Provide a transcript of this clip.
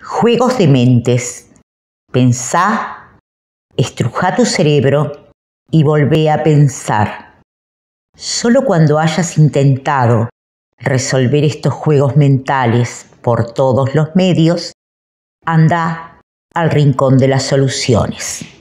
Juegos de mentes. Pensá, estrujá tu cerebro y volvé a pensar. Solo cuando hayas intentado resolver estos juegos mentales por todos los medios, anda al rincón de las soluciones.